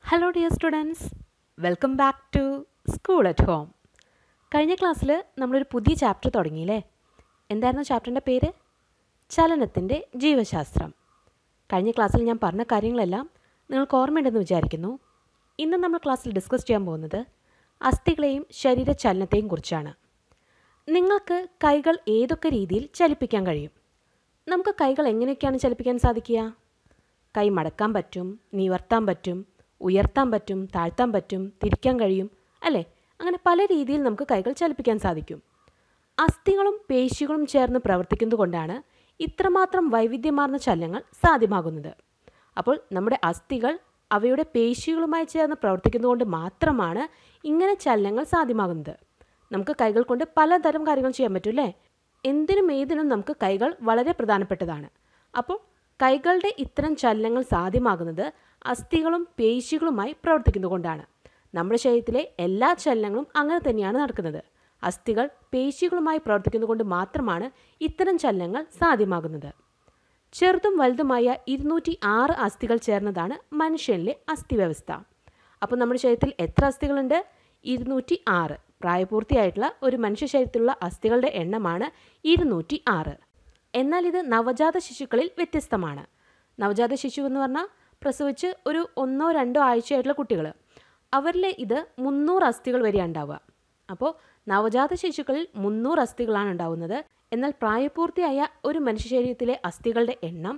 Hello dear students, welcome back to school at home. കഴിഞ്ഞ ക്ലാസ്സിൽ നമ്മളൊരു പുതിയ ചാപ്റ്റർ തുടങ്ങിയില്ലേ? എന്തായിരുന്നു ചാപ്റ്ററിൻ്റെ പേര്? ചലനത്തിൻ്റെ ജീവശാസ്ത്രം. കഴിഞ്ഞ ക്ലാസ്സിൽ ഞാൻ പറഞ്ഞ കാര്യങ്ങളെല്ലാം നിങ്ങൾക്ക് ഓർമ്മയുണ്ടെന്ന് വിചാരിക്കുന്നു. ഇന്ന് നമ്മൾ ക്ലാസ്സിൽ ഡിസ്കസ് ചെയ്യാൻ പോകുന്നത് അസ്ഥികളെയും ശരീരചലനത്തെയും കുറിച്ചാണ്. നിങ്ങൾക്ക് കൈകൾ ഏതൊക്കെ രീതിയിൽ ചലിപ്പിക്കാൻ കഴിയും? നമുക്ക് കൈകൾ എങ്ങനെയൊക്കെയാണ് ചലിപ്പിക്കാൻ സാധിക്കുക? കൈ മടക്കാൻ പറ്റും, നിവർത്താൻ പറ്റും, ഉയർത്താൻ പറ്റും, താഴ്ത്താൻ പറ്റും, തിരിക്കാൻ കഴിയും അല്ലേ? അങ്ങനെ പല രീതിയിൽ നമുക്ക് കൈകൾ ചലിപ്പിക്കാൻ സാധിക്കും. അസ്ഥികളും പേശികളും ചേർന്ന് പ്രവർത്തിക്കുന്നത് കൊണ്ടാണ് ഇത്രമാത്രം വൈവിധ്യമാർന്ന ചലനങ്ങൾ സാധ്യമാകുന്നത്. അപ്പോൾ നമ്മുടെ അസ്ഥികൾ അവയുടെ പേശികളുമായി ചേർന്ന് പ്രവർത്തിക്കുന്നതുകൊണ്ട് മാത്രമാണ് ഇങ്ങനെ ചലനങ്ങൾ സാധ്യമാകുന്നത്. നമുക്ക് കൈകൾ കൊണ്ട് പലതരം കാര്യങ്ങൾ ചെയ്യാൻ പറ്റും അല്ലേ? എന്തിനും ഏതിനും നമുക്ക് കൈകൾ വളരെ പ്രധാനപ്പെട്ടതാണ്. അപ്പോൾ കൈകളുടെ ഇത്തരം ചലനങ്ങൾ സാധ്യമാകുന്നത് അസ്ഥികളും പേശികളുമായി പ്രവർത്തിക്കുന്നതുകൊണ്ടാണ്. നമ്മുടെ ശരീരത്തിലെ എല്ലാ ചലനങ്ങളും അങ്ങനെ തന്നെയാണ് നടക്കുന്നത്. അസ്ഥികൾ പേശികളുമായി പ്രവർത്തിക്കുന്നതുകൊണ്ട് മാത്രമാണ് ഇത്തരം ചലനങ്ങൾ സാധ്യമാകുന്നത്. ചെറുതും വലുതുമായ 206 അസ്ഥികൾ ചേർന്നതാണ് മനുഷ്യനിലെ അസ്ഥിവ്യവസ്ഥ. അപ്പോൾ നമ്മുടെ ശരീരത്തിൽ എത്ര അസ്ഥികളുണ്ട്? 206. പ്രായപൂർത്തിയായിട്ടുള്ള ഒരു മനുഷ്യ ശരീരത്തിലുള്ള അസ്ഥികളുടെ എണ്ണമാണ് 206. എന്നാൽ ഇത് നവജാത ശിശുക്കളിൽ വ്യത്യസ്തമാണ്. നവജാത ശിശു എന്ന് പറഞ്ഞാൽ പ്രസവിച്ച് ഒരു 1-2 ആഴ്ചയായിട്ടുള്ള കുട്ടികൾ, അവരിൽ ഇത് 300 അസ്ഥികൾ വരെയാണ് ഉണ്ടാവുക. അപ്പോൾ നവജാത ശിശുക്കളിൽ 300 അസ്ഥികളാണ് ഉണ്ടാവുന്നത്. എന്നാൽ പ്രായപൂർത്തിയായ ഒരു മനുഷ്യ ശരീരത്തിലെ അസ്ഥികളുടെ എണ്ണം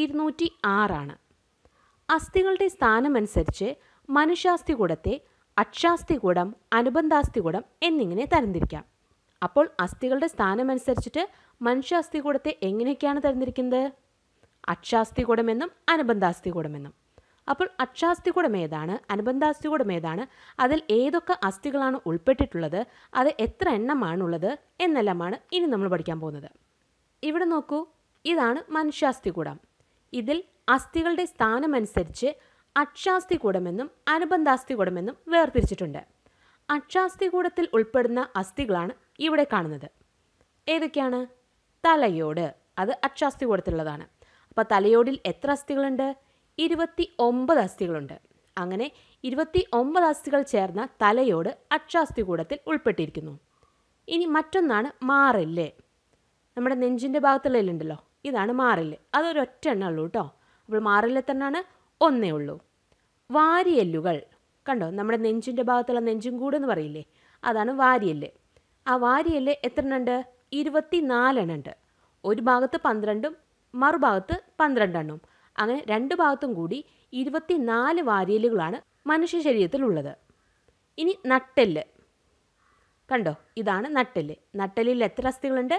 206 ആണ്. അസ്ഥികളുടെ സ്ഥാനമനുസരിച്ച് മനുഷ്യാസ്ഥികൂടത്തെ അക്ഷാസ്ഥികൂടം, അനുബന്ധാസ്ഥികൂടം എന്നിങ്ങനെ തരംതിരിക്കാം. അപ്പോൾ അസ്ഥികളുടെ സ്ഥാനമനുസരിച്ചിട്ട് മനുഷ്യാസ്ഥികൂടത്തെ എങ്ങനെയൊക്കെയാണ് തരംതിരിക്കുന്നത്? അക്ഷാസ്ഥികൂടമെന്നും അനുബന്ധാസ്ഥികൂടമെന്നും. അപ്പോൾ അക്ഷാസ്ഥികൂടം ഏതാണ്, അനുബന്ധാസ്ഥികൂടം ഏതാണ്, അതിൽ ഏതൊക്കെ അസ്ഥികളാണ് ഉൾപ്പെട്ടിട്ടുള്ളത്, അത് എത്ര എണ്ണമാണുള്ളത് എന്നെല്ലാമാണ് ഇനി നമ്മൾ പഠിക്കാൻ പോകുന്നത്. ഇവിടെ നോക്കൂ, ഇതാണ് മനുഷ്യാസ്ഥികൂടം. ഇതിൽ അസ്ഥികളുടെ സ്ഥാനമനുസരിച്ച് അക്ഷാസ്ഥികൂടമെന്നും അനുബന്ധാസ്ഥികൂടമെന്നും വേർതിരിച്ചിട്ടുണ്ട്. അക്ഷാസ്ഥികൂടത്തിൽ ഉൾപ്പെടുന്ന അസ്ഥികളാണ് ഇവിടെ കാണുന്നത്. ഏതൊക്കെയാണ്? തലയോട്, അത് അക്ഷാസ്ഥികൂടത്തിലുള്ളതാണ്. അപ്പോൾ തലയോടിൽ എത്ര അസ്ഥികളുണ്ട്? 29 അസ്ഥികളുണ്ട്. അങ്ങനെ 29 അസ്ഥികൾ ചേർന്ന തലയോട് അക്ഷാസ്ഥികൂടത്തിൽ ഉൾപ്പെട്ടിരിക്കുന്നു. ഇനി മറ്റൊന്നാണ് മാറെല്ല്. നമ്മുടെ നെഞ്ചിൻ്റെ ഭാഗത്തുള്ള എല്ലുണ്ടല്ലോ, ഇതാണ് മാറെല്ല്. അതൊരൊറ്റ എണ്ണ ഉള്ളൂ കേട്ടോ. അപ്പോൾ മാറെല്ല് തന്നെയാണ് ഒന്നേ ഉള്ളൂ. വാരിയെല്ലുകൾ കണ്ടോ, നമ്മുടെ നെഞ്ചിൻ്റെ ഭാഗത്തുള്ള നെഞ്ചും കൂട് എന്ന് പറയില്ലേ, അതാണ് വാരിയെല്ല്. ആ വാരിയെല്ല് എത്ര എണ്ണം ഉണ്ട്? 24 എണ്ണം ഉണ്ട്. ഒരു ഭാഗത്ത് 12ഉം മറുഭാഗത്ത് 12 എണ്ണവും. അങ്ങനെ രണ്ട് ഭാഗത്തും കൂടി 24 വാരിയെല്ലുകളാണ് മനുഷ്യ ശരീരത്തിലുള്ളത്. ഇനി നട്ടെല്ല് കണ്ടോ, ഇതാണ് നട്ടെല്ല്. നട്ടെല്ലിൽ എത്ര അസ്ഥികളുണ്ട്?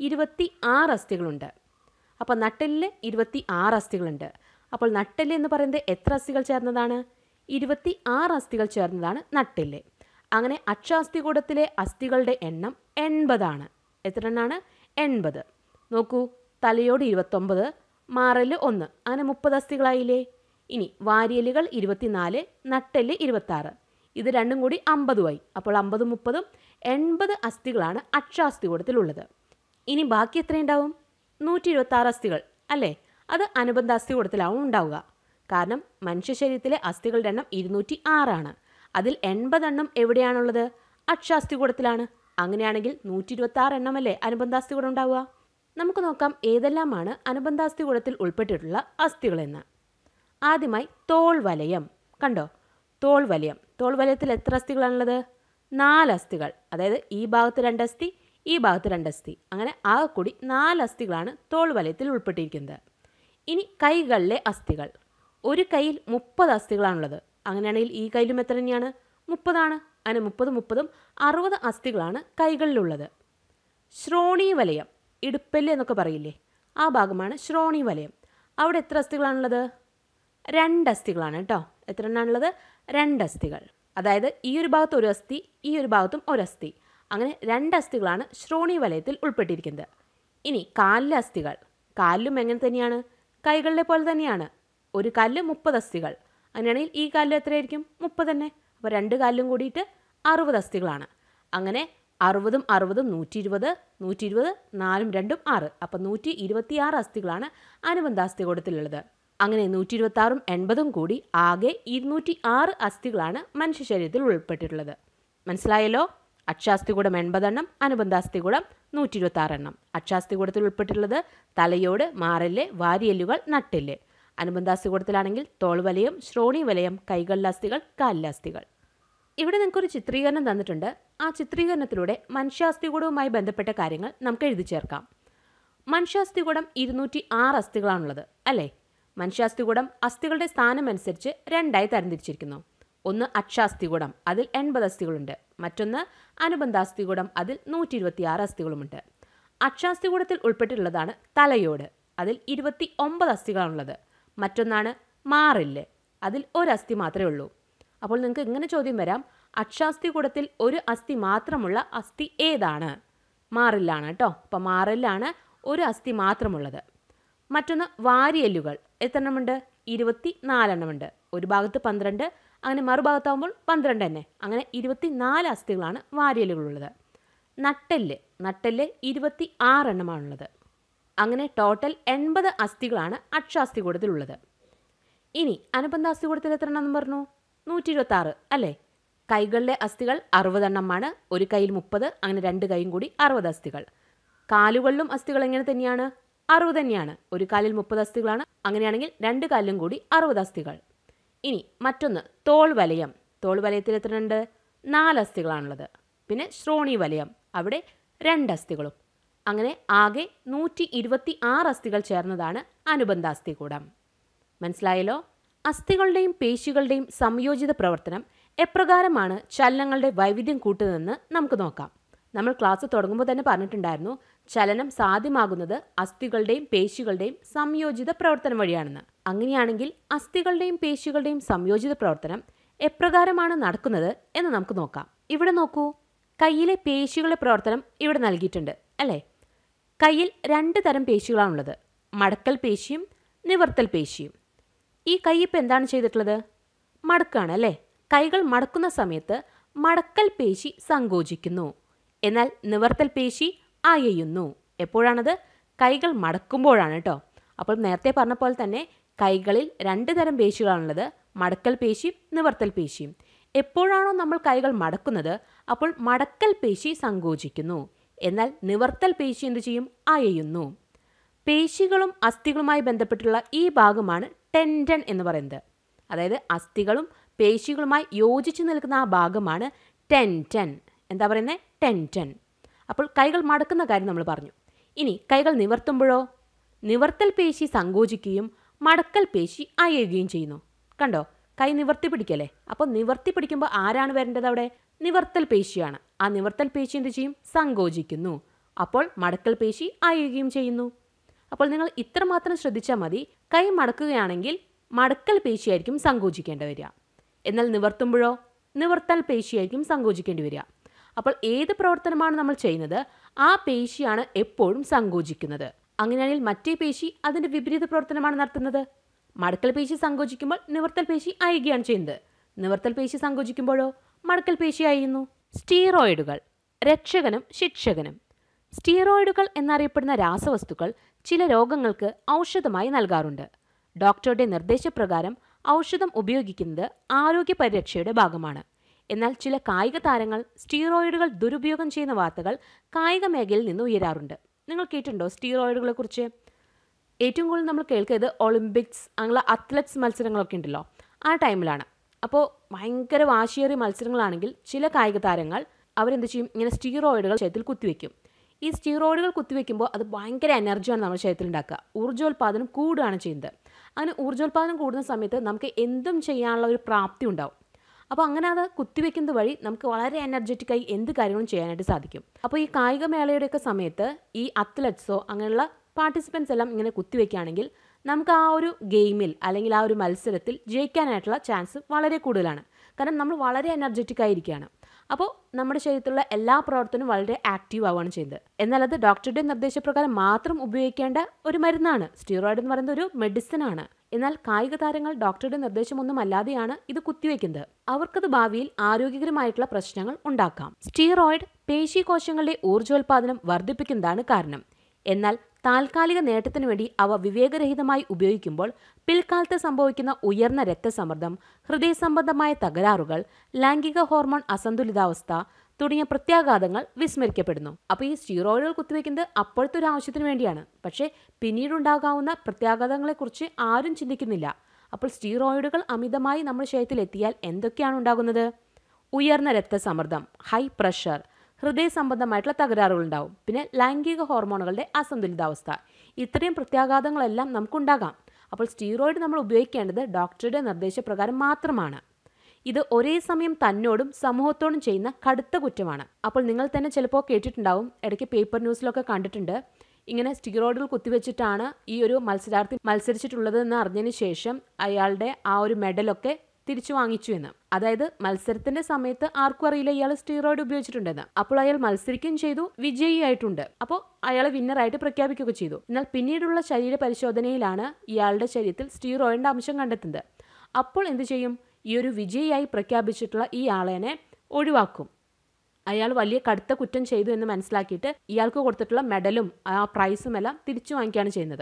26 അസ്ഥികളുണ്ട്. അപ്പോൾ നട്ടെല്ലിൽ 26 അസ്ഥികളുണ്ട്. അപ്പോൾ നട്ടെല്ല് എന്ന് പറയുന്നത് എത്ര അസ്ഥികൾ ചേർന്നതാണ്? 26 അസ്ഥികൾ ചേർന്നതാണ് നട്ടെല്ല്. അങ്ങനെ അക്ഷാസ്ഥികൂടത്തിലെ അസ്ഥികളുടെ എണ്ണം 80 ആണ്. എത്ര എണ്ണമാണ്? 80. നോക്കൂ, തലയോട് 29, മാറല് 1, അങ്ങനെ 30 അസ്ഥികളായില്ലേ? ഇനി വാരിയലുകൾ 24, നട്ടെല്ല് 26, ഇത് രണ്ടും കൂടി 50ആയി. അപ്പോൾ 50, 30, 80 അസ്ഥികളാണ് അക്ഷാസ്ഥികൂടത്തിലുള്ളത്. ഇനി ബാക്കി എത്രയുണ്ടാവും? 126 അസ്ഥികൾ അല്ലേ? അത് അനുബന്ധാസ്ഥികൂടത്തിലാവും ഉണ്ടാവുക. കാരണം മനുഷ്യ ശരീരത്തിലെ അസ്ഥികളുടെ എണ്ണം 206 ആണ്. അതിൽ 80 എണ്ണം എവിടെയാണുള്ളത്? അക്ഷാസ്ഥികൂടത്തിലാണ്. അങ്ങനെയാണെങ്കിൽ 126 എണ്ണമല്ലേ അനുബന്ധാസ്ഥികൂടം ഉണ്ടാവുക. നമുക്ക് നോക്കാം ഏതെല്ലാമാണ് അനുബന്ധാസ്ഥികൂടത്തിൽ ഉൾപ്പെട്ടിട്ടുള്ള അസ്ഥികളെന്ന്. ആദ്യമായി തോൾവലയം കണ്ടോ, തോൾവലയം. തോൾവലയത്തിൽ എത്ര അസ്ഥികളാണുള്ളത്? 4 അസ്ഥികൾ. അതായത് ഈ ഭാഗത്ത് 2 അസ്ഥി, ഈ ഭാഗത്ത് 2 അസ്ഥി, അങ്ങനെ ആകെ കൂടി 4 അസ്ഥികളാണ് തോൾവലയത്തിൽ ഉൾപ്പെട്ടിരിക്കുന്നത്. ഇനി കൈകളിലെ അസ്ഥികൾ. ഒരു കൈയിൽ 30 അസ്ഥികളാണുള്ളത്. അങ്ങനെയാണെങ്കിൽ ഈ കൈയിലും എത്ര തന്നെയാണ്? 30 ആണ്. അങ്ങനെ 30, 30, 60 അസ്ഥികളാണ് കൈകളിലുള്ളത്. ശ്രോണീവലയം, ഇടുപ്പല്ല് എന്നൊക്കെ പറയില്ലേ, ആ ഭാഗമാണ് ശ്രോണീവലയം. അവിടെ എത്ര അസ്ഥികളാണുള്ളത്? 2 അസ്ഥികളാണ് കേട്ടോ. എത്ര എണ്ണാണുള്ളത്? 2 അസ്ഥികൾ. അതായത് ഈ ഒരു ഭാഗത്ത് ഒരു അസ്ഥി, ഈ ഒരു ഭാഗത്തും ഒരു അസ്ഥി, അങ്ങനെ 2 അസ്ഥികളാണ് ശ്രോണീവലയത്തിൽ ഉൾപ്പെട്ടിരിക്കുന്നത്. ഇനി കാലിലെ അസ്ഥികൾ. കാലിലും എങ്ങനെ തന്നെയാണ്? കൈകളിലെ പോലെ തന്നെയാണ്. ഒരു കാലിൽ 30 അസ്ഥികൾ. അങ്ങനെയാണെങ്കിൽ ഈ കാലിൽ എത്രയായിരിക്കും? 30 തന്നെ. അപ്പോൾ 2 കാലിലും കൂടിയിട്ട് 60 അസ്ഥികളാണ്. അങ്ങനെ 60ഉം 60ഉം 120, 120, 4ഉം 2ഉം 6. അപ്പോൾ 126 അസ്ഥികളാണ് അനുബന്ധാസ്ഥികൂടത്തിലുള്ളത്. അങ്ങനെ 126ഉം 80ഉം കൂടി ആകെ 206 അസ്ഥികളാണ് മനുഷ്യ ശരീരത്തിൽ ഉൾപ്പെട്ടിട്ടുള്ളത്. മനസ്സിലായല്ലോ? അക്ഷാസ്ഥികൂടം 80 എണ്ണം, അനുബന്ധാസ്ഥികൂടം 126 എണ്ണം. അക്ഷാസ്ഥികൂടത്തിൽ ഉൾപ്പെട്ടിട്ടുള്ളത് തലയോട്, മാറല്, വാരിയെല്ലുകൾ, നട്ടെല്ല്. അനുബന്ധാസ്ഥികൂടത്തിലാണെങ്കിൽ തോൾവലയം, ശ്രോണീവലയം, കൈകളിലെ അസ്ഥികൾ, കാലിലെ അസ്ഥികൾ. ഇവിടെ നിങ്ങൾക്കൊരു ചിത്രീകരണം തന്നിട്ടുണ്ട്. ആ ചിത്രീകരണത്തിലൂടെ മനുഷ്യാസ്ഥികൂടവുമായി ബന്ധപ്പെട്ട കാര്യങ്ങൾ നമുക്ക് എഴുതി ചേർക്കാം. മനുഷ്യാസ്ഥികൂടം 206 അസ്ഥികളാണുള്ളത് അല്ലേ? മനുഷ്യാസ്ഥികൂടം അസ്ഥികളുടെ സ്ഥാനമനുസരിച്ച് രണ്ടായി തരംതിരിച്ചിരിക്കുന്നു. ഒന്ന് അക്ഷാസ്ഥികൂടം, അതിൽ 80 അസ്ഥികളുണ്ട്. മറ്റൊന്ന് അനുബന്ധാസ്ഥികൂടം, അതിൽ 126 അസ്ഥികളുമുണ്ട്. അക്ഷാസ്ഥികൂടത്തിൽ ഉൾപ്പെട്ടിട്ടുള്ളതാണ് തലയോട്, അതിൽ 29 അസ്ഥികളാണുള്ളത്. മറ്റൊന്നാണ് മാറില്, അതിൽ ഒരു അസ്ഥി മാത്രമേ ഉള്ളൂ. അപ്പോൾ നിങ്ങൾക്ക് ഇങ്ങനെ ചോദ്യം വരാം, അക്ഷാസ്ഥികൂടത്തിൽ ഒരു അസ്ഥി മാത്രമുള്ള അസ്ഥി ഏതാണ്? മാറിലാണ് കേട്ടോ. അപ്പോൾ മാറിലാണ് ഒരു അസ്ഥി മാത്രമുള്ളത്. മറ്റൊന്ന് വാരിയെല്ലുകൾ. എത്ര എണ്ണമുണ്ട്? 24 എണ്ണമുണ്ട്. ഒരു ഭാഗത്ത് 12, അങ്ങനെ മറുഭാഗത്താകുമ്പോൾ 12 തന്നെ. അങ്ങനെ 24 അസ്ഥികളാണ് വാരിയെല്ലുകളുള്ളത്. നട്ടെല്ല് 26 എണ്ണമാണുള്ളത്. അങ്ങനെ ടോട്ടൽ 80 അസ്ഥികളാണ് അക്ഷാസ്ഥികൂടത്തിലുള്ളത്. ഇനി അനുബന്ധാസ്ഥികൂടത്തിൽ എത്ര എണ്ണം പറഞ്ഞു? 126 അല്ലേ? കൈകളിലെ അസ്ഥികൾ 60 എണ്ണമാണ്. ഒരു കൈയിൽ 30, അങ്ങനെ 2 കൈയും കൂടി 60 അസ്ഥികൾ. കാലുകളിലും അസ്ഥികൾ എങ്ങനെ തന്നെയാണ്? 60 തന്നെയാണ്. ഒരു കാലിൽ 30 അസ്ഥികളാണ്. അങ്ങനെയാണെങ്കിൽ 2 കാലിലും കൂടി 60 അസ്ഥികൾ. ഇനി മറ്റൊന്ന് തോൾ വലയം. തോൾ വലയത്തിൽ എത്ര ഉണ്ട്? 4 അസ്ഥികളാണുള്ളത്. പിന്നെ ശ്രോണി വലയം, അവിടെ 2 അസ്ഥികളും. അങ്ങനെ ആകെ 126 അസ്ഥികൾ ചേർന്നതാണ് അനുബന്ധാസ്ഥികൂടം. മനസ്സിലായല്ലോ? അസ്ഥികളുടെയും പേശികളുടെയും സംയോജിത പ്രവർത്തനം എപ്രകാരമാണ് ചലനങ്ങളുടെ വൈവിധ്യം കൂട്ടുന്നതെന്ന് നമുക്ക് നോക്കാം. നമ്മൾ ക്ലാസ് തുടങ്ങുമ്പോൾ തന്നെ പറഞ്ഞിട്ടുണ്ടായിരുന്നു, ചലനം സാധ്യമാകുന്നത് അസ്ഥികളുടെയും പേശികളുടെയും സംയോജിത പ്രവർത്തനം വഴിയാണെന്ന്. അങ്ങനെയാണെങ്കിൽ അസ്ഥികളുടെയും പേശികളുടെയും സംയോജിത പ്രവർത്തനം എപ്രകാരമാണ് നടക്കുന്നത് എന്ന് നമുക്ക് നോക്കാം. ഇവിടെ നോക്കൂ, കയ്യിലെ പേശികളുടെ പ്രവർത്തനം ഇവിടെ നൽകിയിട്ടുണ്ട് അല്ലേ? കയ്യിൽ 2 തരം പേശികളാണുള്ളത്, മടക്കൽ പേശിയും നിവർത്തൽ പേശിയും. ഈ കൈ ഇപ്പം എന്താണ് ചെയ്തിട്ടുള്ളത്? മടക്കാണ് അല്ലേ? കൈകൾ മടക്കുന്ന സമയത്ത് മടക്കൽ പേശി സങ്കോചിക്കുന്നു, എന്നാൽ നിവർത്തൽ പേശി അയയുന്നു. എപ്പോഴാണത്? കൈകൾ മടക്കുമ്പോഴാണ് കേട്ടോ. അപ്പോൾ നേരത്തെ പറഞ്ഞ പോലെ തന്നെ കൈകളിൽ 2 തരം പേശികളാണുള്ളത്, മടക്കൽ പേശിയും നിവർത്തൽ പേശിയും. എപ്പോഴാണോ നമ്മൾ കൈകൾ മടക്കുന്നത് അപ്പോൾ മടക്കൽ പേശി സങ്കോചിക്കുന്നു, എന്നാൽ നിവർത്തൽ പേശി എന്തു ചെയ്യും? അയയുന്നു. പേശികളും അസ്ഥികളുമായി ബന്ധപ്പെട്ടുള്ള ഈ ഭാഗമാണ് ടെൻഡൻ എന്ന് പറയുന്നത്. അതായത് അസ്ഥികളും പേശികളുമായി യോജിച്ച് നിൽക്കുന്ന ആ ഭാഗമാണ് ടെൻഡൻ. എന്താ പറയുന്നത്? ടെൻഡൻ. അപ്പോൾ കൈകൾ മടക്കുന്ന കാര്യം നമ്മൾ പറഞ്ഞു. ഇനി കൈകൾ നിവർത്തുമ്പോഴോ? നിവർത്തൽ പേശി സങ്കോചിക്കുകയും മടക്കൽ പേശി അയയുകയും ചെയ്യുന്നു. കണ്ടോ? കൈ നിവർത്തി പിടിക്കല്ലേ? അപ്പോൾ നിവർത്തി പിടിക്കുമ്പോൾ ആരാണ് വരേണ്ടത് അവിടെ? നിവർത്തൽ പേശിയാണ്. ആ നിവർത്തൽ പേശി എന്ത് ചെയ്യും? സങ്കോചിക്കുന്നു. അപ്പോൾ മടക്കൽ പേശി അയയുകയും ചെയ്യുന്നു. അപ്പോൾ നിങ്ങൾ ഇത്രമാത്രം ശ്രദ്ധിച്ചാൽ മതി. കൈ മടക്കുകയാണെങ്കിൽ മടക്കൽ പേശിയായിരിക്കും സങ്കോചിക്കേണ്ടി വരിക, എന്നാൽ നിവർത്തുമ്പോഴോ? നിവർത്തൽ പേശിയായിരിക്കും സങ്കോചിക്കേണ്ടി വരിക. അപ്പോൾ ഏത് പ്രവർത്തനമാണ് നമ്മൾ ചെയ്യുന്നത് ആ പേശിയാണ് എപ്പോഴും സങ്കോചിക്കുന്നത്. അങ്ങനെയാണെങ്കിൽ മറ്റേ പേശി അതിൻ്റെ വിപരീത പ്രവർത്തനമാണ് നടത്തുന്നത്. മടക്കൽ പേശി സങ്കോചിക്കുമ്പോൾ നിവർത്തൽ പേശി അയയുകയാണ് ചെയ്യുന്നത്. നിവർത്തൽ പേശി സങ്കോചിക്കുമ്പോഴോ? മടക്കൽ പേശി അയയുന്നു. സ്റ്റീറോയിഡുകൾ, രക്ഷകനും ശിക്ഷകനും. സ്റ്റീറോയിഡുകൾ എന്നറിയപ്പെടുന്ന രാസവസ്തുക്കൾ ചില രോഗങ്ങൾക്ക് ഔഷധമായി നൽകാറുണ്ട്. ഡോക്ടറുടെ നിർദ്ദേശപ്രകാരം ഔഷധം ഉപയോഗിക്കുന്നത് ആരോഗ്യ പരിരക്ഷയുടെ ഭാഗമാണ്. എന്നാൽ ചില കായിക താരങ്ങൾ സ്റ്റീറോയിഡുകൾ ദുരുപയോഗം ചെയ്യുന്ന വാർത്തകൾ കായിക മേഖലയിൽ നിന്ന് ഉയരാറുണ്ട്. നിങ്ങൾ കേട്ടിട്ടുണ്ടോ സ്റ്റീറോയിഡുകളെ കുറിച്ച്? ഏറ്റവും കൂടുതൽ നമ്മൾ കേൾക്കുന്നത് ഒളിമ്പിക്സ്, അങ്ങനെയുള്ള അത്ലറ്റ്സ് മത്സരങ്ങളൊക്കെ ഉണ്ടല്ലോ, ആ ടൈമിലാണ്. അപ്പോൾ ഭയങ്കര വാശിയേറിയ മത്സരങ്ങളാണെങ്കിൽ ചില കായിക താരങ്ങൾ അവരെന്ത് ചെയ്യും? ഇങ്ങനെ സ്റ്റീറോയിഡുകൾ ശരീരത്തിൽ കുത്തിവെക്കും. ഈ സ്റ്റീറോയിഡുകൾ കുത്തിവെക്കുമ്പോൾ അത് ഭയങ്കര എനർജിയാണ് നമ്മുടെ ശരീരത്തിൽ ഉണ്ടാക്കുക. ഊർജ്ജോൽപാദനം കൂടുകയാണ് ചെയ്യുന്നത്. അങ്ങനെ ഊർജ്ജോൽപാദനം കൂടുന്ന സമയത്ത് നമുക്ക് എന്തും ചെയ്യാനുള്ള ഒരു പ്രാപ്തി ഉണ്ടാവും. അപ്പോൾ അങ്ങനെ അത് കുത്തിവെക്കുന്നത് വഴി നമുക്ക് വളരെ എനർജറ്റിക്കായി എന്ത് കാര്യങ്ങളും ചെയ്യാനായിട്ട് സാധിക്കും. അപ്പോൾ ഈ കായിക മേളയുടെയൊക്കെ സമയത്ത് ഈ അത്ലറ്റ്സോ അങ്ങനെയുള്ള പാർട്ടിസിപ്പൻസ് എല്ലാം ഇങ്ങനെ കുത്തിവെക്കുകയാണെങ്കിൽ നമുക്ക് ആ ഒരു ഗെയിമിൽ അല്ലെങ്കിൽ ആ ഒരു മത്സരത്തിൽ ജയിക്കാനായിട്ടുള്ള ചാൻസ് വളരെ കൂടുതലാണ്. കാരണം നമ്മൾ വളരെ എനർജറ്റിക് ആയിരിക്കുകയാണ്. അപ്പോൾ നമ്മുടെ ശരീരത്തിലുള്ള എല്ലാ പ്രവർത്തനവും വളരെ ആക്റ്റീവ് ആവുകയാണ് ചെയ്യുന്നത്. എന്നാൽ അത് ഡോക്ടറുടെ നിർദ്ദേശപ്രകാരം മാത്രം ഉപയോഗിക്കേണ്ട ഒരു മരുന്നാണ്. സ്റ്റീറോയിഡ് എന്ന് പറയുന്നത് ഒരു മെഡിസിൻ ആണ്. എന്നാൽ കായിക താരങ്ങൾ ഡോക്ടറുടെ നിർദ്ദേശമൊന്നും അല്ലാതെയാണ് ഇത് കുത്തിവെക്കുന്നത്. അവർക്കത് ഭാവിയിൽ ആരോഗ്യകരമായിട്ടുള്ള പ്രശ്നങ്ങൾ ഉണ്ടാക്കാം. സ്റ്റീറോയിഡ് പേശീകോശങ്ങളുടെ ഊർജ്ജോൽപാദനം വർദ്ധിപ്പിക്കുന്നതാണ് കാരണം. എന്നാൽ താൽക്കാലിക നേട്ടത്തിനു വേണ്ടി അവ വിവേകരഹിതമായി ഉപയോഗിക്കുമ്പോൾ പിൽക്കാലത്ത് സംഭവിക്കുന്ന ഉയർന്ന രക്തസമ്മർദ്ദം, ഹൃദയസംബന്ധമായ തകരാറുകൾ, ലൈംഗിക ഹോർമോൺ അസന്തുലിതാവസ്ഥ തുടങ്ങിയ പ്രത്യാഘാതങ്ങൾ വിസ്മരിക്കപ്പെടുന്നു. അപ്പോൾ ഈ സ്റ്റീറോയിഡുകൾ കുത്തിവെക്കുന്നത് അപ്പോഴത്തെ ഒരു ആവശ്യത്തിന് വേണ്ടിയാണ്. പക്ഷേ പിന്നീടുണ്ടാകാവുന്ന പ്രത്യാഘാതങ്ങളെക്കുറിച്ച് ആരും ചിന്തിക്കുന്നില്ല. അപ്പോൾ സ്റ്റീറോയിഡുകൾ അമിതമായി നമ്മുടെ ശരീരത്തിൽ എത്തിയാൽ എന്തൊക്കെയാണ് ഉണ്ടാകുന്നത്? ഉയർന്ന രക്തസമ്മർദ്ദം, ഹൈ പ്രഷർ, ഹൃദയ സംബന്ധമായിട്ടുള്ള തകരാറുകൾ ഉണ്ടാവും. പിന്നെ ലൈംഗിക ഹോർമോണുകളുടെ അസന്തുലിതാവസ്ഥ. ഇത്രയും പ്രത്യാഘാതങ്ങളെല്ലാം നമുക്കുണ്ടാകാം. അപ്പോൾ സ്റ്റീറോയിഡ് നമ്മൾ ഉപയോഗിക്കേണ്ടത് ഡോക്ടറുടെ നിർദ്ദേശപ്രകാരം മാത്രമാണ്. ഇത് ഒരേ സമയം തന്നോടും സമൂഹത്തോടും ചെയ്യുന്ന കടുത്ത കുറ്റമാണ്. അപ്പോൾ നിങ്ങൾ തന്നെ ചിലപ്പോൾ കേട്ടിട്ടുണ്ടാവും, ഇടയ്ക്ക് പേപ്പർ ന്യൂസിലൊക്കെ കണ്ടിട്ടുണ്ട്, ഇങ്ങനെ സ്റ്റീറോയിഡുകൾ കുത്തിവെച്ചിട്ടാണ് ഈ ഒരു മത്സരാർത്ഥി മത്സരിച്ചിട്ടുള്ളത് എന്ന് അറിഞ്ഞതിന് ശേഷം അയാളുടെ ആ ഒരു മെഡലൊക്കെ തിരിച്ചു വാങ്ങിച്ചു എന്ന്. അതായത് മത്സരത്തിന്റെ സമയത്ത് ആർക്കും അറിയില്ല ഇയാൾ സ്റ്റീറോയിഡ് ഉപയോഗിച്ചിട്ടുണ്ടെന്ന്. അപ്പോൾ അയാൾ മത്സരിക്കുകയും ചെയ്തു, വിജയിയായിട്ടുണ്ട്. അപ്പോൾ അയാളെ വിന്നറായിട്ട് പ്രഖ്യാപിക്കുകയൊക്കെ ചെയ്തു. എന്നാൽ പിന്നീടുള്ള ശരീര പരിശോധനയിലാണ് ഇയാളുടെ ശരീരത്തിൽ സ്റ്റീറോയിഡിന്റെ അംശം കണ്ടെത്തുന്നത്. അപ്പോൾ എന്ത് ചെയ്യും? ഈ ഒരു വിജയിയായി പ്രഖ്യാപിച്ചിട്ടുള്ള ഈ ആളെനെ ഒഴിവാക്കും. അയാൾ വലിയ കടുത്ത കുറ്റം ചെയ്തു എന്ന് മനസ്സിലാക്കിയിട്ട് ഇയാൾക്ക് കൊടുത്തിട്ടുള്ള മെഡലും ആ പ്രൈസും എല്ലാം തിരിച്ചു വാങ്ങിക്കുകയാണ് ചെയ്യുന്നത്.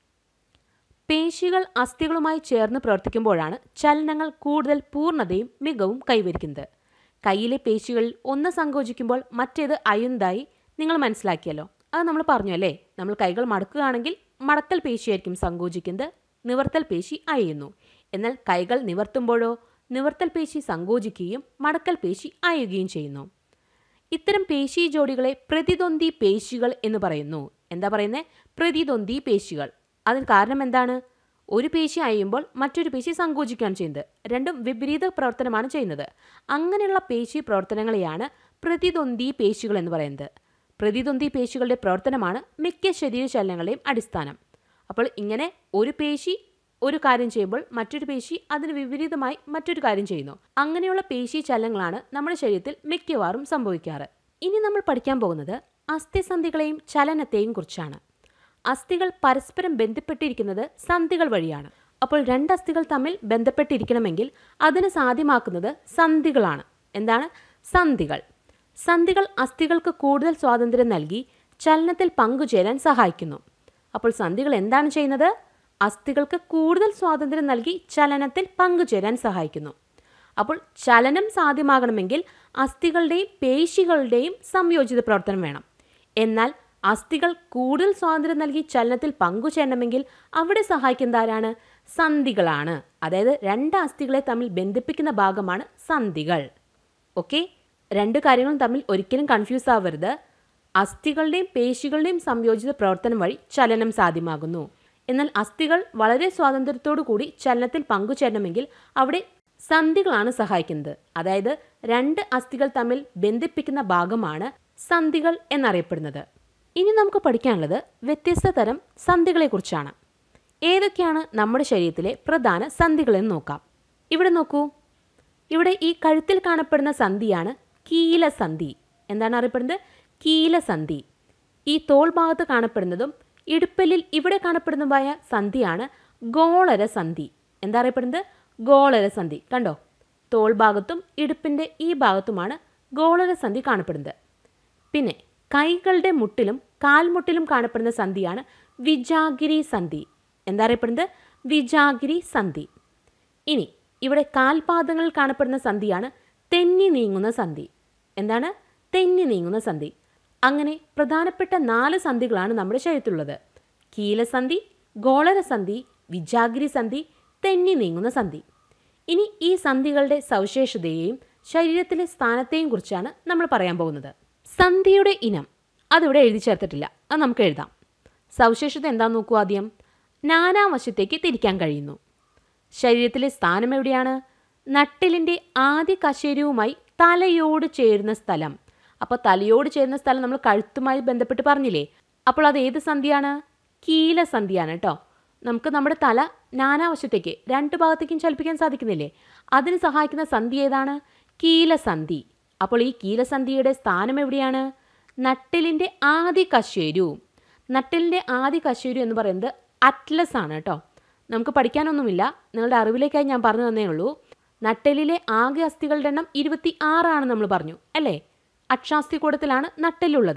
പേശികൾ അസ്ഥികളുമായി ചേർന്ന് പ്രവർത്തിക്കുമ്പോഴാണ് ചലനങ്ങൾ കൂടുതൽ പൂർണ്ണതയും മികവും കൈവരിക്കുന്നത്. കയ്യിലെ പേശികളിൽ ഒന്ന് സങ്കോചിക്കുമ്പോൾ മറ്റേത് അയുന്നതായി നിങ്ങൾ മനസ്സിലാക്കിയല്ലോ. അത് നമ്മൾ പറഞ്ഞു അല്ലേ? നമ്മൾ കൈകൾ മടക്കുകയാണെങ്കിൽ മടക്കൽ പേശിയായിരിക്കും സങ്കോചിക്കുന്നത്, നിവർത്തൽ പേശി അയയുന്നു. എന്നാൽ കൈകൾ നിവർത്തുമ്പോഴോ നിവർത്തൽ പേശി സങ്കോചിക്കുകയും മടക്കൽ പേശി അയയുകയും ചെയ്യുന്നു. ഇത്തരം പേശി ജോഡികളെ പ്രതിദ്വന്ദ്വി പേശികൾ എന്ന് പറയുന്നു. എന്താ പറയുന്നത്? പ്രതിദ്വന്ദ്വി പേശികൾ. അതിന് കാരണം എന്താണ്? ഒരു പേശി അയയുമ്പോൾ മറ്റൊരു പേശി സങ്കോചിക്കുകയാണ് ചെയ്യുന്നത്. രണ്ടും വിപരീത പ്രവർത്തനമാണ് ചെയ്യുന്നത്. അങ്ങനെയുള്ള പേശി പ്രവർത്തനങ്ങളെയാണ് പ്രതിദ്വന്ദ്വി പേശികൾ എന്ന് പറയുന്നത്. പ്രതിദ്വന്ദ്വി പേശികളുടെ പ്രവർത്തനമാണ് മിക്ക ശരീരചലനങ്ങളുടെയും അടിസ്ഥാനം. അപ്പോൾ ഇങ്ങനെ ഒരു പേശി ഒരു കാര്യം ചെയ്യുമ്പോൾ മറ്റൊരു പേശി അതിന് വിപരീതമായി മറ്റൊരു കാര്യം ചെയ്യുന്നു. അങ്ങനെയുള്ള പേശി ചലനങ്ങളാണ് നമ്മുടെ ശരീരത്തിൽ മിക്കവാറും സംഭവിക്കാറ്. ഇനി നമ്മൾ പഠിക്കാൻ പോകുന്നത് അസ്ഥിസന്ധികളെയും ചലനത്തെയും കുറിച്ചാണ്. അസ്ഥികൾ പരസ്പരം ബന്ധപ്പെട്ടിരിക്കുന്നത് സന്ധികൾ വഴിയാണ്. അപ്പോൾ രണ്ട് അസ്ഥികൾ തമ്മിൽ ബന്ധപ്പെട്ടിരിക്കണമെങ്കിൽ അതിന് സാധ്യമാക്കുന്നത് സന്ധികളാണ്. എന്താണ്? സന്ധികൾ. സന്ധികൾ അസ്ഥികൾക്ക് കൂടുതൽ സ്വാതന്ത്ര്യം നൽകി ചലനത്തിൽ പങ്കുചേരാൻ സഹായിക്കുന്നു. അപ്പോൾ സന്ധികൾ എന്താണ് ചെയ്യുന്നത്? അസ്ഥികൾക്ക് കൂടുതൽ സ്വാതന്ത്ര്യം നൽകി ചലനത്തിൽ പങ്കുചേരാൻ സഹായിക്കുന്നു. അപ്പോൾ ചലനം സാധ്യമാകണമെങ്കിൽ അസ്ഥികളുടെയും പേശികളുടെയും സംയോജിത പ്രവർത്തനം വേണം. എന്നാൽ അസ്ഥികൾ കൂടുതൽ സ്വാതന്ത്ര്യം നൽകി ചലനത്തിൽ പങ്കുചേരണമെങ്കിൽ അവിടെ സഹായിക്കുന്നത് ആരാണ്? സന്ധികളാണ്. അതായത് രണ്ട് അസ്ഥികളെ തമ്മിൽ ബന്ധിപ്പിക്കുന്ന ഭാഗമാണ് സന്ധികൾ. ഓക്കെ, രണ്ട് കാര്യങ്ങളും തമ്മിൽ ഒരിക്കലും കൺഫ്യൂസ് ആവരുത്. അസ്ഥികളുടെയും പേശികളുടെയും സംയോജിത പ്രവർത്തനം വഴി ചലനം സാധ്യമാകുന്നു. എന്നാൽ അസ്ഥികൾ വളരെ സ്വാതന്ത്ര്യത്തോടു കൂടി ചലനത്തിൽ പങ്കുചേരണമെങ്കിൽ അവിടെ സന്ധികളാണ് സഹായിക്കുന്നത്. അതായത് രണ്ട് അസ്ഥികൾ തമ്മിൽ ബന്ധിപ്പിക്കുന്ന ഭാഗമാണ് സന്ധികൾ എന്നറിയപ്പെടുന്നത്. ഇനി നമുക്ക് പഠിക്കാനുള്ളത് വ്യത്യസ്ത തരം സന്ധികളെക്കുറിച്ചാണ്. ഏതൊക്കെയാണ് നമ്മുടെ ശരീരത്തിലെ പ്രധാന സന്ധികളെന്ന് നോക്കാം. ഇവിടെ നോക്കൂ, ഇവിടെ ഈ കഴുത്തിൽ കാണപ്പെടുന്ന സന്ധിയാണ് കീലസന്ധി. എന്താണ് അറിയപ്പെടുന്നത്? കീലസന്ധി. ഈ തോൾ ഭാഗത്ത് കാണപ്പെടുന്നതും ഇടുപ്പലിൽ ഇവിടെ കാണപ്പെടുന്നതുമായ സന്ധിയാണ് ഗോളരസന്ധി. എന്താ അറിയപ്പെടുന്നത്? ഗോളരസന്ധി. കണ്ടോ, തോൾ ഭാഗത്തും ഇടുപ്പിൻ്റെ ഈ ഭാഗത്തുമാണ് ഗോളരസന്ധി കാണപ്പെടുന്നത്. പിന്നെ കൈകളുടെ മുട്ടിലും കാൽമുട്ടിലും കാണപ്പെടുന്ന സന്ധിയാണ് വിജാഗിരി സന്ധി. എന്താ അറിയപ്പെടുന്നത്? വിജാഗിരി സന്ധി. ഇനി ഇവിടെ കാൽപാദങ്ങളിൽ കാണപ്പെടുന്ന സന്ധിയാണ് തെന്നി നീങ്ങുന്ന സന്ധി. എന്താണ്? തെന്നി നീങ്ങുന്ന സന്ധി. അങ്ങനെ പ്രധാനപ്പെട്ട 4 സന്ധികളാണ് നമ്മുടെ ശരീരത്തിലുള്ളത്: കീലസന്ധി, ഗോളരസന്ധി, വിജാഗിരി സന്ധി, തെന്നി നീങ്ങുന്ന സന്ധി. ഇനി ഈ സന്ധികളുടെ സവിശേഷതയെയും ശരീരത്തിലെ സ്ഥാനത്തെയും കുറിച്ചാണ് നമ്മൾ പറയാൻ പോകുന്നത്. സന്ധിയുടെ ഇനം അതിവിടെ എഴുതി ചേർത്തിട്ടില്ല, അത് നമുക്ക് എഴുതാം. സവിശേഷത എന്താണെന്ന് നോക്കൂ. ആദ്യം, നാനാവശത്തേക്ക് തിരിക്കാൻ കഴിയുന്നു. ശരീരത്തിലെ സ്ഥാനം എവിടെയാണ്? നട്ടെല്ലിൻ്റെ ആദ്യ കശേരുവുമായി തലയോട് ചേരുന്ന സ്ഥലം. അപ്പോൾ തലയോട് ചേരുന്ന സ്ഥലം നമ്മൾ കഴുത്തുമായി ബന്ധപ്പെട്ട് പറഞ്ഞില്ലേ? അപ്പോൾ അത് ഏത് സന്ധിയാണ്? കീലസന്ധിയാണ് കേട്ടോ. നമുക്ക് നമ്മുടെ തല നാനാവശത്തേക്ക് 2 ഭാഗത്തേക്കും ചലിപ്പിക്കാൻ സാധിക്കുന്നില്ലേ? അതിന് സഹായിക്കുന്ന സന്ധി ഏതാണ്? കീലസന്ധി. അപ്പോൾ ഈ കീലസന്ധിയുടെ സ്ഥാനം എവിടെയാണ്? നട്ടെല്ലിൻ്റെ ആദ്യ കശേരു. നട്ടെല്ലിൻ്റെ ആദ്യ കശേരു എന്ന് പറയുന്നത് അറ്റ്ലസ് ആണ് കേട്ടോ. നമുക്ക് പഠിക്കാനൊന്നുമില്ല, നിങ്ങളുടെ അറിവിലേക്കായി ഞാൻ പറഞ്ഞു തന്നേ ഉള്ളൂ. നട്ടെല്ലിലെ ആകെ അസ്ഥികളുടെ എണ്ണം 26 ആണ് നമ്മൾ പറഞ്ഞു അല്ലേ? അക്ഷാസ്ഥികൂടത്തിലാണ് നട്ടെല്ലുള്ളത്.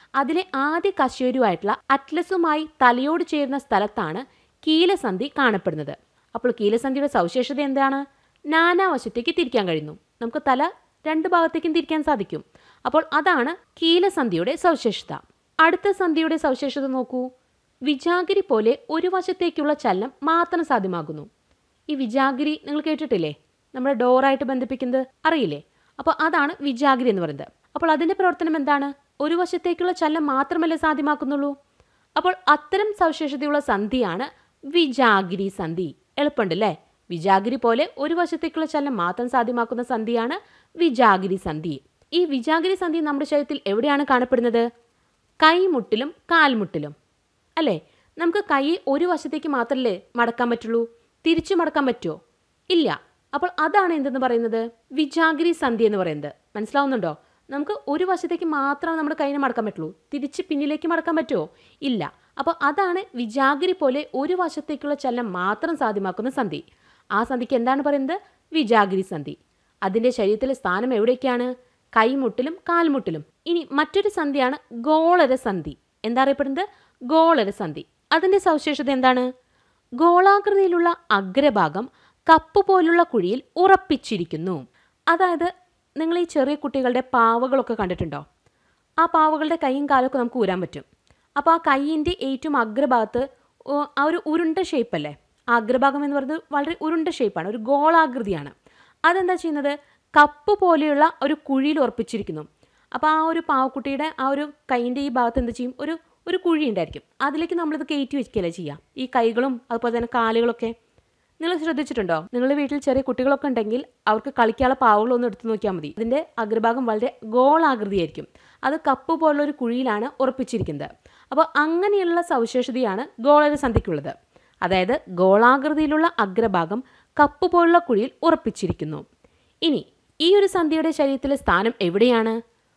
അതിലെ ആദ്യ കശേരുവായിട്ടുള്ള അറ്റ്ലസുമായി തലയോട് ചേരുന്ന സ്ഥലത്താണ് കീലസന്ധി കാണപ്പെടുന്നത്. അപ്പോൾ കീലസന്ധിയുടെ സവിശേഷത എന്താണ്? നാനാവശത്തേക്ക് തിരിക്കാൻ കഴിയുന്നു. നമുക്ക് തല രണ്ട് ഭാഗത്തേക്കും തിരിക്കാൻ സാധിക്കും. അപ്പോൾ അതാണ് കീലസന്ധിയുടെ സവിശേഷത. അടുത്ത സന്ധിയുടെ സവിശേഷത നോക്കൂ. വിജാഗിരി പോലെ ഒരു വശത്തേക്കുള്ള ചലനം മാത്രം സാധ്യമാകുന്നു. ഈ വിജാഗിരി നിങ്ങൾ കേട്ടിട്ടില്ലേ? നമ്മുടെ ഡോറായിട്ട് ബന്ധിപ്പിക്കുന്നത് അറിയില്ലേ? അപ്പോൾ അതാണ് വിജാഗിരി എന്ന് പറയുന്നത്. അപ്പോൾ അതിൻ്റെ പ്രവർത്തനം എന്താണ്? ഒരു വശത്തേക്കുള്ള ചലനം മാത്രമല്ലേ സാധ്യമാക്കുന്നുള്ളൂ. അപ്പോൾ അത്തരം സവിശേഷതയുള്ള സന്ധിയാണ് വിജാഗിരി സന്ധി. എളുപ്പമുണ്ടല്ലേ? വിജാഗിരി പോലെ ഒരു വശത്തേക്കുള്ള ചലനം മാത്രം സാധ്യമാക്കുന്ന സന്ധിയാണ് വിജാഗിരി സന്ധി. ഈ വിജാഗിരി സന്ധി നമ്മുടെ ശരീരത്തിൽ എവിടെയാണ് കാണപ്പെടുന്നത്? കൈമുട്ടിലും കാൽമുട്ടിലും അല്ലേ? നമുക്ക് കൈ ഒരു വശത്തേക്ക് മാത്രമല്ലേ മടക്കാൻ പറ്റുള്ളൂ, തിരിച്ചു മടക്കാൻ പറ്റുമോ? ഇല്ല. അപ്പോൾ അതാണ് എന്തെന്ന് പറയുന്നത്? വിജാഗിരി സന്ധി എന്ന് പറയുന്നത്. മനസ്സിലാവുന്നുണ്ടോ? നമുക്ക് ഒരു വശത്തേക്ക് മാത്രമേ നമ്മുടെ കൈനെ മടക്കാൻ പറ്റുള്ളൂ, തിരിച്ച് പിന്നിലേക്ക് മടക്കാൻ പറ്റുമോ? ഇല്ല. അപ്പോൾ അതാണ് വിജാഗിരി പോലെ ഒരു വശത്തേക്കുള്ള ചലനം മാത്രം സാധ്യമാക്കുന്ന സന്ധി. ആ സന്ധിക്ക് എന്താണ് പറയുന്നത്? വിജാഗിരി സന്ധി. അതിൻ്റെ ശരീരത്തിലെ സ്ഥാനം എവിടേക്കാണ്? കൈമുട്ടിലും കാൽമുട്ടിലും. ഇനി മറ്റൊരു സന്ധിയാണ് ഗോളര സന്ധി. എന്താ അറിയപ്പെടുന്നത്? ഗോളര സന്ധി. അതിൻ്റെ സവിശേഷത എന്താണ്? ഗോളാകൃതിയിലുള്ള അഗ്രഭാഗം കപ്പ് പോലുള്ള കുഴിയിൽ ഉറപ്പിച്ചിരിക്കുന്നു. അതായത് നിങ്ങൾ ഈ ചെറിയ കുട്ടികളുടെ പാവകളൊക്കെ കണ്ടിട്ടുണ്ടോ? ആ പാവകളുടെ കൈയും കാലൊക്കെ നമുക്ക് ഊരാൻ പറ്റും. അപ്പോൾ ആ കൈയിൻ്റെ ഏറ്റവും അഗ്രഭാഗത്ത് ആ ഒരു ഉരുണ്ട ഷേപ്പല്ലേ? ആ അഗ്രഭാഗം എന്ന് പറയുന്നത് വളരെ ഉരുണ്ട ഷേപ്പാണ്, ഒരു ഗോളാകൃതിയാണ്. അതെന്താ ചെയ്യുന്നത്? കപ്പ് പോലെയുള്ള ഒരു കുഴിയിൽ ഉറപ്പിച്ചിരിക്കുന്നു. അപ്പോൾ ആ ഒരു പാവക്കുട്ടിയുടെ ആ ഒരു കൈയിൻ്റെ ഈ ഭാഗത്ത് എന്ത് ചെയ്യും? ഒരു കുഴി ഉണ്ടായിരിക്കും. അതിലേക്ക് നമ്മളിത് കയറ്റി വയ്ക്കുകയല്ലേ ചെയ്യുക, ഈ കൈകളും അതുപോലെ തന്നെ കാലുകളൊക്കെ. നിങ്ങൾ ശ്രദ്ധിച്ചിട്ടുണ്ടോ? നിങ്ങളുടെ വീട്ടിൽ ചെറിയ കുട്ടികളൊക്കെ ഉണ്ടെങ്കിൽ അവർക്ക് കളിക്കാനുള്ള പാവകളൊന്നും എടുത്തു നോക്കിയാൽ മതി. അതിൻ്റെ അഗ്രഭാഗം വളരെ ഗോളാകൃതിയായിരിക്കും. അത് കപ്പ് പോലുള്ള ഒരു കുഴിയിലാണ് ഉറപ്പിച്ചിരിക്കുന്നത്. അപ്പോൾ അങ്ങനെയുള്ള സവിശേഷതയാണ് ഗോളര സന്ധിക്കുള്ളത്. അതായത് ഗോളാകൃതിയിലുള്ള അഗ്രഭാഗം കപ്പ് പോലുള്ള കുഴിയിൽ ഉറപ്പിച്ചിരിക്കുന്നു. ഇനി ഈ ഒരു സന്ധിയുടെ ശരീരത്തിലെ സ്ഥാനം എവിടെയാണ്?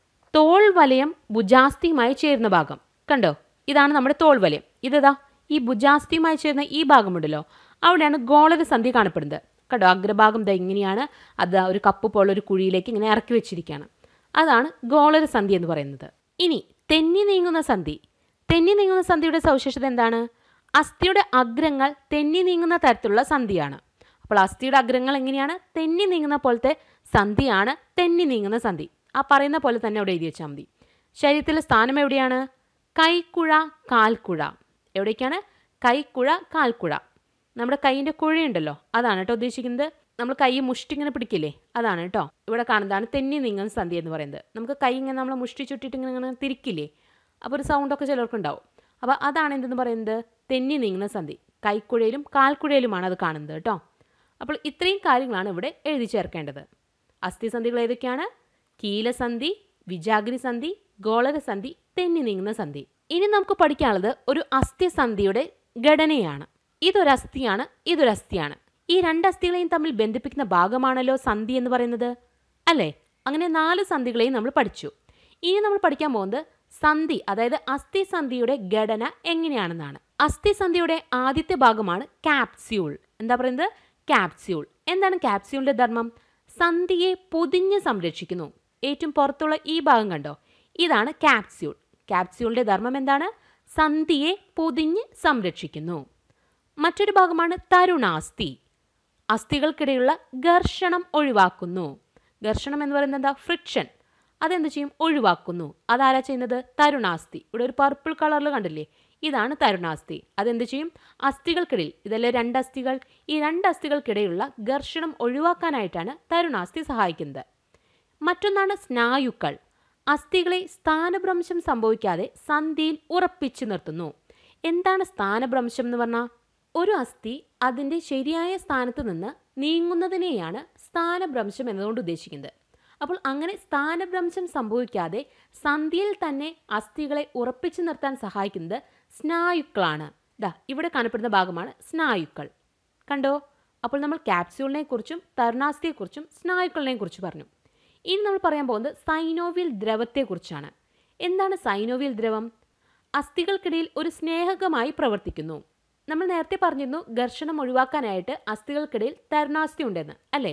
തോൾ വലയം ഭുജാസ്ഥിയുമായി ചേരുന്ന ഭാഗം കണ്ടോ? ഇതാണ് നമ്മുടെ തോൾ വലയം. ഇതാ ഈ ഭുജാസ്ഥിയുമായി ചേരുന്ന ഈ ഭാഗമുണ്ടല്ലോ, അവിടെയാണ് ഗോളര സന്ധി കാണപ്പെടുന്നത്. കണ്ടോ? അഗ്രഭാഗം ഇങ്ങനെയാണ്, അത് ഒരു കപ്പ് പോലുള്ള ഒരു കുഴിയിലേക്ക് ഇങ്ങനെ ഇറക്കി വെച്ചിരിക്കുകയാണ്. അതാണ് ഗോളര സന്ധി എന്ന് പറയുന്നത്. ഇനി തെന്നി നീങ്ങുന്ന സന്ധി. തെന്നി നീങ്ങുന്ന സന്ധിയുടെ സവിശേഷത എന്താണ്? അസ്ഥിയുടെ അഗ്രങ്ങൾ തെന്നി നീങ്ങുന്ന തരത്തിലുള്ള സന്ധിയാണ്. അപ്പോൾ അസ്ഥിയുടെ അഗ്രങ്ങൾ എങ്ങനെയാണ്? തെന്നി നീങ്ങുന്ന പോലത്തെ സന്ധിയാണ് തെന്നി നീങ്ങുന്ന സന്ധി. ആ പറയുന്ന പോലെ തന്നെ അവിടെ എഴുതി വെച്ചാൽ മതി. ശരീരത്തിലെ സ്ഥാനം എവിടെയാണ്? കൈക്കുഴ, കാൽക്കുഴ. എവിടേക്കാണ്? കൈക്കുഴ, കാൽക്കുഴ. നമ്മുടെ കൈയിൻ്റെ കുഴയുണ്ടല്ലോ, അതാണ് കേട്ടോ ഉദ്ദേശിക്കുന്നത്. നമ്മൾ കൈ മുഷ്ടി ഇങ്ങനെ പിടിക്കില്ലേ, അതാണ് കേട്ടോ ഇവിടെ കാണുന്നതാണ് തെന്നി നീങ്ങുന്ന സന്ധി എന്ന് പറയുന്നത്. നമുക്ക് കൈ ഇങ്ങനെ നമ്മൾ മുഷ്ടി ചുട്ടിട്ട് ഇങ്ങനെ തിരിക്കില്ലേ, അപ്പോൾ ഒരു സൗണ്ടൊക്കെ ചിലർക്ക് ഉണ്ടാവും. അപ്പോൾ അതാണ് എന്തെന്ന് പറയുന്നത്? തെന്നി നീങ്ങുന്ന സന്ധി. കൈക്കുഴയിലും കാൽക്കുഴയിലുമാണ് അത് കാണുന്നത് കേട്ടോ. അപ്പോൾ ഇത്രയും കാര്യങ്ങളാണ് ഇവിടെ എഴുതി ചേർക്കേണ്ടത്. അസ്ഥിസന്ധികൾ ഏതൊക്കെയാണ്? കീലസന്ധി, വിജാഗിരി സന്ധി, ഗോളര സന്ധി, തെന്നി നീങ്ങുന്ന സന്ധി. ഇനി നമുക്ക് പഠിക്കാനുള്ളത് ഒരു അസ്ഥിസന്ധിയുടെ ഘടനയാണ്. ഇതൊരസ്ഥിയാണ്, ഇതൊരസ്ഥിയാണ്. ഈ രണ്ട് അസ്ഥികളെയും തമ്മിൽ ബന്ധിപ്പിക്കുന്ന ഭാഗമാണല്ലോ സന്ധി എന്ന് പറയുന്നത് അല്ലേ? അങ്ങനെ 4 സന്ധികളെയും നമ്മൾ പഠിച്ചു. ഇനി നമ്മൾ പഠിക്കാൻ പോകുന്നത് സന്ധി, അതായത് അസ്ഥിസന്ധിയുടെ ഘടന എങ്ങനെയാണെന്നാണ്. അസ്ഥിസന്ധിയുടെ ആദ്യത്തെ ഭാഗമാണ് ക്യാപ്സ്യൂൾ. എന്താ പറയുന്നത്? ക്യാപ്സ്യൂൾ. എന്താണ് ക്യാപ്സ്യൂളിന്റെ ധർമ്മം? സന്ധിയെ പൊതിഞ്ഞ് സംരക്ഷിക്കുന്നു. ഏറ്റവും പുറത്തുള്ള ഈ ഭാഗം കണ്ടോ? ഇതാണ് ക്യാപ്സ്യൂൾ. ക്യാപ്സ്യൂളിന്റെ ധർമ്മം എന്താണ്? സന്ധിയെ പൊതിഞ്ഞ് സംരക്ഷിക്കുന്നു. മറ്റൊരു ഭാഗമാണ് തരുണാസ്ഥി. അസ്ഥികൾക്കിടയിലുള്ള ഘർഷണം ഒഴിവാക്കുന്നു. ഘർഷണം എന്ന് പറയുന്നത് എന്താ? ഫ്രിക്ഷൻ. അതെന്ത് ചെയ്യും? ഒഴിവാക്കുന്നു. അതാരാ ചെയ്യുന്നത്? തരുണാസ്ഥി. ഇവിടെ ഒരു പർപ്പിൾ കളറിൽ കണ്ടില്ലേ? ഇതാണ് തരുണാസ്ഥി. അതെന്ത് ചെയ്യും? അസ്ഥികൾക്കിടയിൽ, ഇതല്ലേ 2 അസ്ഥികൾ, ഈ 2 അസ്ഥികൾക്കിടയിലുള്ള ഘർഷണം ഒഴിവാക്കാനായിട്ടാണ് തരുണാസ്ഥി സഹായിക്കുന്നത്. മറ്റൊന്നാണ് സ്നായുക്കൾ. അസ്ഥികളെ സ്ഥാനഭ്രംശം സംഭവിക്കാതെ സന്ധിയിൽ ഉറപ്പിച്ചു നിർത്തുന്നു. എന്താണ് സ്ഥാനഭ്രംശം എന്ന് പറഞ്ഞാൽ? ഒരു അസ്ഥി അതിൻ്റെ ശരിയായ സ്ഥാനത്ത് നിന്ന് നീങ്ങുന്നതിനെയാണ് സ്ഥാനഭ്രംശം എന്നതുകൊണ്ട് ഉദ്ദേശിക്കുന്നത്. അപ്പോൾ അങ്ങനെ സ്ഥാനഭ്രംശം സംഭവിക്കാതെ സന്ധിയിൽ തന്നെ അസ്ഥികളെ ഉറപ്പിച്ചു നിർത്താൻ സഹായിക്കുന്നത് സ്നായുക്കളാണ്. ഇവിടെ കാണപ്പെടുന്ന ഭാഗമാണ് സ്നായുക്കൾ. കണ്ടോ? അപ്പോൾ നമ്മൾ ക്യാപ്സ്യൂളിനെ കുറിച്ചും തരുണാസ്ഥിയെക്കുറിച്ചും സ്നായുക്കളിനെ കുറിച്ച് പറഞ്ഞു. ഇനി നമ്മൾ പറയാൻ പോകുന്നത് സൈനോവിയൽ ദ്രവത്തെക്കുറിച്ചാണ്. എന്താണ് സൈനോവിയൽ ദ്രവം? അസ്ഥികൾക്കിടയിൽ ഒരു സ്നേഹകമായി പ്രവർത്തിക്കുന്നു. നമ്മൾ നേരത്തെ പറഞ്ഞിരുന്നു ഘർഷണം ഒഴിവാക്കാനായിട്ട് അസ്ഥികൾക്കിടയിൽ തരുണാസ്ഥി ഉണ്ടെന്ന് അല്ലേ?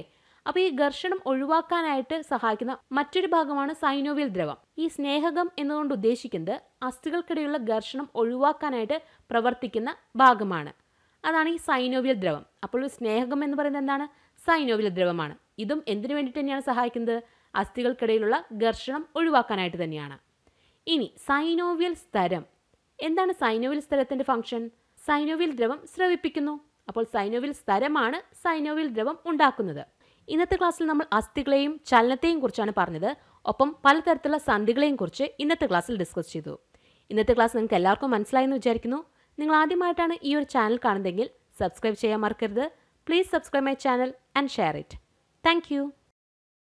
അപ്പോൾ ഈ ഘർഷണം ഒഴിവാക്കാനായിട്ട് സഹായിക്കുന്ന മറ്റൊരു ഭാഗമാണ് സൈനോവിയൽ ദ്രവം. ഈ സ്നേഹകം എന്നുകൊണ്ട് ഉദ്ദേശിക്കുന്നത് അസ്ഥികൾക്കിടയിലുള്ള ഘർഷണം ഒഴിവാക്കാനായിട്ട് പ്രവർത്തിക്കുന്ന ഭാഗമാണ്. അതാണ് ഈ സൈനോവിയൽ ദ്രവം. അപ്പോൾ സ്നേഹകം എന്ന് പറയുന്നത് എന്താണ്? സൈനോവിയൽ ദ്രവമാണ്. ഇതും എന്തിനു വേണ്ടിയിട്ട് തന്നെയാണ് സഹായിക്കുന്നത്? അസ്ഥികൾക്കിടയിലുള്ള ഘർഷണം ഒഴിവാക്കാനായിട്ട് തന്നെയാണ്. ഇനി സൈനോവിയൽ സ്തരം. എന്താണ് സൈനോവിയൽ സ്തരത്തിൻ്റെ ഫംഗ്ഷൻ? സൈനോവിയൽ ദ്രവം സ്രവിപ്പിക്കുന്നു. അപ്പോൾ സൈനോവിയൽ സ്തരമാണ് സൈനോവിയൽ ദ്രവം ഉണ്ടാക്കുന്നത്. ഇന്നത്തെ ക്ലാസ്സിൽ നമ്മൾ അസ്ഥികളെയും ചലനത്തെയും കുറിച്ചാണ് പറഞ്ഞത്. ഒപ്പം പലതരത്തിലുള്ള സന്ധികളെയും കുറിച്ച് ഇന്നത്തെ ക്ലാസ്സിൽ ഡിസ്കസ് ചെയ്തു. ഇന്നത്തെ ക്ലാസ് നിങ്ങൾക്ക് എല്ലാവർക്കും മനസ്സിലായെന്ന് വിചാരിക്കുന്നു. നിങ്ങൾ ആദ്യമായിട്ടാണ് ഈ ഒരു ചാനൽ കാണുന്നതെങ്കിൽ സബ്സ്ക്രൈബ് ചെയ്യാൻ മറക്കരുത്. Please subscribe my channel and share it. Thank U.